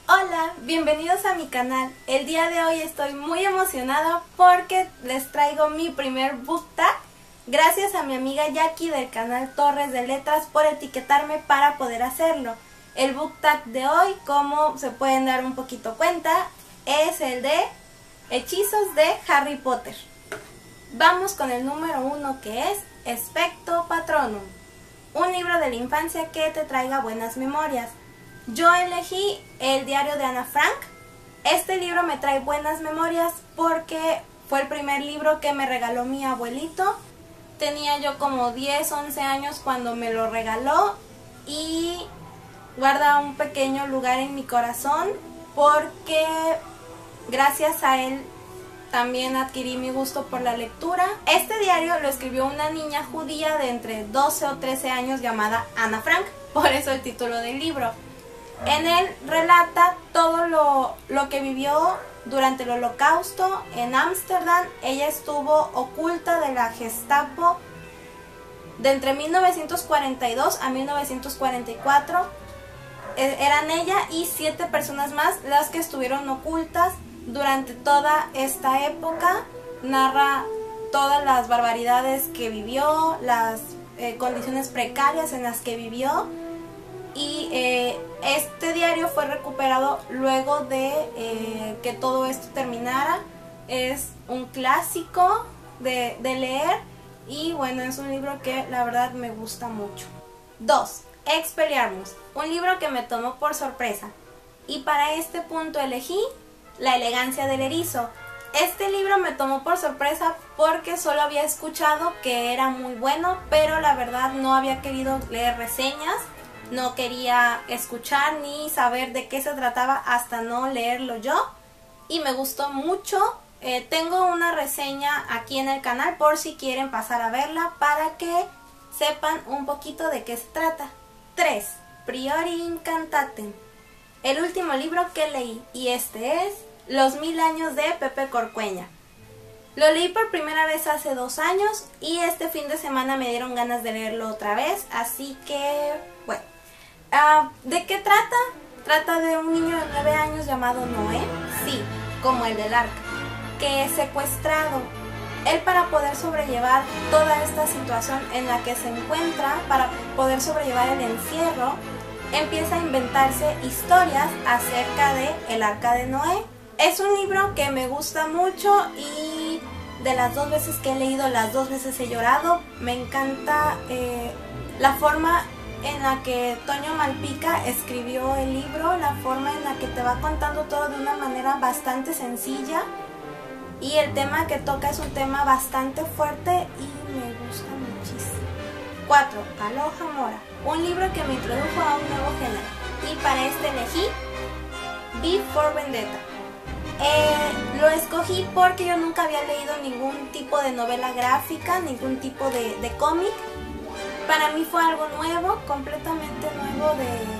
Hola, bienvenidos a mi canal. El día de hoy estoy muy emocionada porque les traigo mi primer book tag. Gracias a mi amiga Jackie del canal Torres de Letras por etiquetarme para poder hacerlo. El book tag de hoy, como se pueden dar un poquito cuenta, es el de Hechizos de Harry Potter. Vamos con el número 1, que es Expecto Patronum, un libro de la infancia que te traiga buenas memorias. Yo elegí El diario de Ana Frank. Este libro me trae buenas memorias porque fue el primer libro que me regaló mi abuelito. Tenía yo como 10, 11 años cuando me lo regaló y guarda un pequeño lugar en mi corazón porque gracias a él también adquirí mi gusto por la lectura. Este diario lo escribió una niña judía de entre 12 o 13 años llamada Ana Frank, por eso el título del libro. En él relata todo lo que vivió durante el Holocausto en Ámsterdam. Ella estuvo oculta de la Gestapo de entre 1942 a 1944. Eran ella y 7 personas más las que estuvieron ocultas durante toda esta época. Narra todas las barbaridades que vivió, las condiciones precarias en las que vivió. Y este diario fue recuperado luego de que todo esto terminara. Es un clásico de leer y bueno, es un libro que la verdad me gusta mucho. 2. Expelliarmus, un libro que me tomó por sorpresa y para este punto elegí La elegancia del erizo. Este libro me tomó por sorpresa porque solo había escuchado que era muy bueno, pero la verdad no había querido leer reseñas. No quería escuchar ni saber de qué se trataba hasta no leerlo yo. Y me gustó mucho. Tengo una reseña aquí en el canal por si quieren pasar a verla para que sepan un poquito de qué se trata. 3. Priori Incantatem, el último libro que leí, y este es Los 1000 años de Pepe Corcueña. Lo leí por primera vez hace 2 años y este fin de semana me dieron ganas de leerlo otra vez, así que bueno. ¿De qué trata? Trata de un niño de 9 años llamado Noé, sí, como el del arca, que es secuestrado. Él, para poder sobrellevar toda esta situación en la que se encuentra, para poder sobrellevar el encierro, empieza a inventarse historias acerca de el arca de Noé. Es un libro que me gusta mucho y de las 2 veces que he leído, las 2 veces he llorado. Me encanta la forma en la que Toño Malpica escribió el libro, la forma en la que te va contando todo de una manera bastante sencilla y el tema que toca es un tema bastante fuerte y me gusta muchísimo. 4. Aloha Mora, un libro que me introdujo a un nuevo género y para este elegí V for Vendetta. Lo escogí porque yo nunca había leído ningún tipo de novela gráfica, ningún tipo de cómic. Para mí fue algo nuevo, completamente nuevo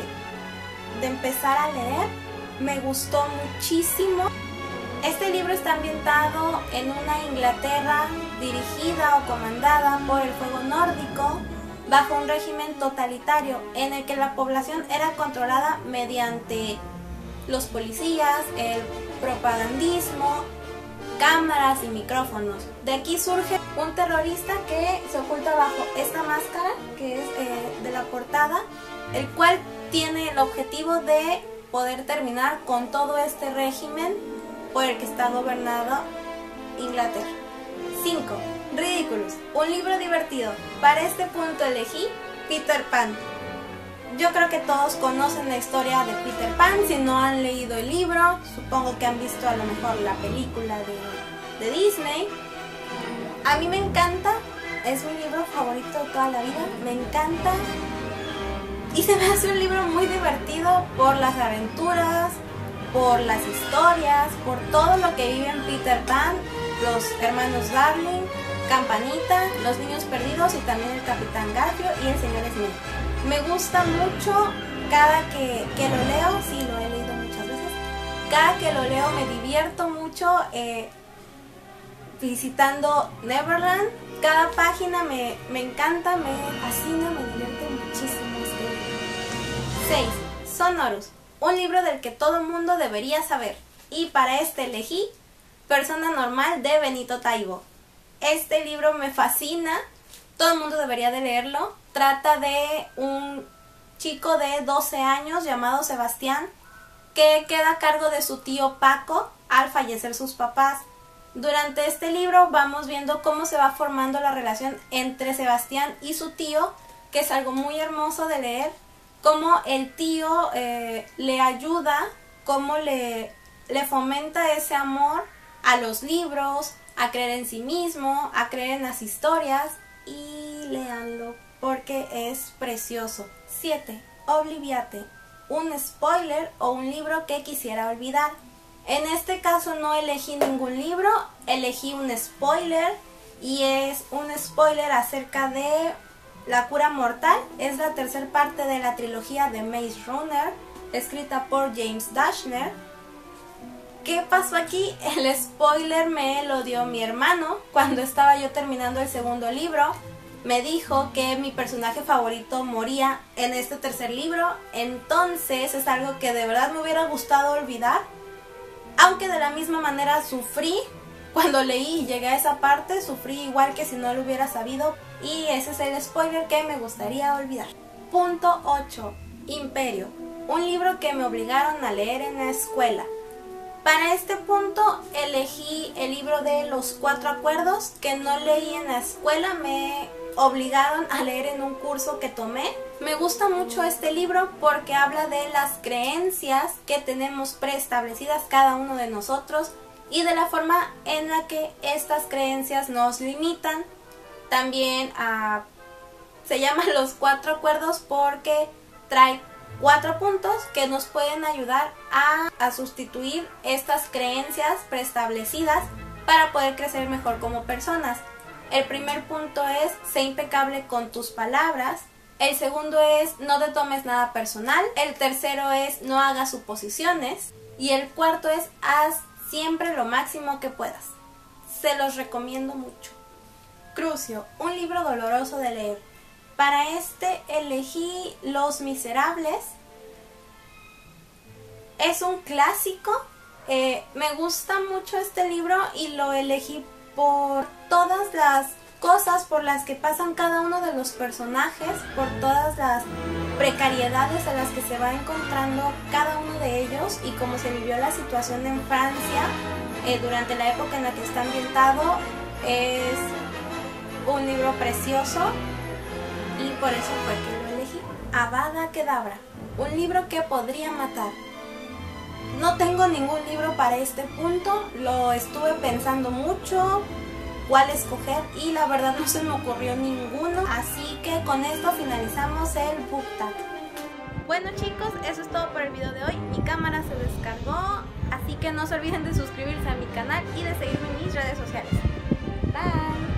de empezar a leer. Me gustó muchísimo. Este libro está ambientado en una Inglaterra dirigida o comandada por el fuego nórdico, bajo un régimen totalitario en el que la población era controlada mediante los policías, el propagandismo, cámaras y micrófonos. De aquí surge un terrorista que se oculta bajo esta máscara que es de la portada, el cual tiene el objetivo de poder terminar con todo este régimen por el que está gobernado Inglaterra. 5. Ridiculous, un libro divertido. Para este punto elegí Peter Pan. Yo creo que todos conocen la historia de Peter Pan. Si no han leído el libro, supongo que han visto a lo mejor la película de Disney. A mí me encanta, es mi libro favorito de toda la vida, me encanta. Y se me hace un libro muy divertido por las aventuras, por las historias, por todo lo que viven Peter Pan, los hermanos Darling, Campanita, los niños perdidos y también el Capitán Garfio y el señor Smith. Me gusta mucho cada que lo leo, sí, lo he leído muchas veces. Cada que lo leo me divierto mucho visitando Neverland. Cada página me encanta, me fascina, me divierte muchísimo este libro. 6. Sonorus, un libro del que todo mundo debería saber. Y para este elegí Persona Normal de Benito Taibo. Este libro me fascina, todo el mundo debería de leerlo. Trata de un chico de 12 años llamado Sebastián que queda a cargo de su tío Paco al fallecer sus papás. Durante este libro vamos viendo cómo se va formando la relación entre Sebastián y su tío, que es algo muy hermoso de leer, cómo el tío le ayuda, cómo le fomenta ese amor a los libros, a creer en sí mismo, a creer en las historias, y léanlo porque es precioso. 7. Obliviate, un spoiler o un libro que quisiera olvidar. En este caso no elegí ningún libro, elegí un spoiler, y es un spoiler acerca de La Cura Mortal. Es la tercera parte de la trilogía de Maze Runner, escrita por James Dashner. ¿Qué pasó aquí? El spoiler me lo dio mi hermano cuando estaba yo terminando el segundo libro. Me dijo que mi personaje favorito moría en este tercer libro, entonces es algo que de verdad me hubiera gustado olvidar, aunque de la misma manera sufrí cuando leí y llegué a esa parte, sufrí igual que si no lo hubiera sabido, y ese es el spoiler que me gustaría olvidar. Punto 8. Imperio, un libro que me obligaron a leer en la escuela. Para este punto elegí el libro de Los Cuatro Acuerdos, que no leí en la escuela, me obligaron a leer en un curso que tomé. Me gusta mucho este libro porque habla de las creencias que tenemos preestablecidas cada uno de nosotros y de la forma en la que estas creencias nos limitan. También se llama Los Cuatro Acuerdos porque trae 4 puntos que nos pueden ayudar a sustituir estas creencias preestablecidas para poder crecer mejor como personas. El primer punto es: sé impecable con tus palabras. El segundo es: no te tomes nada personal. El tercero es: no hagas suposiciones. Y el cuarto es: haz siempre lo máximo que puedas. Se los recomiendo mucho. Crucio, un libro doloroso de leer. Para este elegí Los Miserables. Es un clásico. Me gusta mucho este libro y lo elegí por todas las cosas por las que pasan cada uno de los personajes, por todas las precariedades a las que se va encontrando cada uno de ellos y cómo se vivió la situación en Francia durante la época en la que está ambientado. Es un libro precioso y por eso fue que lo elegí. Avada Kedavra, un libro que podría matar. No tengo ningún libro para este punto, lo estuve pensando mucho cuál escoger y la verdad no se me ocurrió ninguno, así que con esto finalizamos el book tag. Bueno chicos, eso es todo por el video de hoy. Mi cámara se descargó, así que no se olviden de suscribirse a mi canal y de seguirme en mis redes sociales. Bye.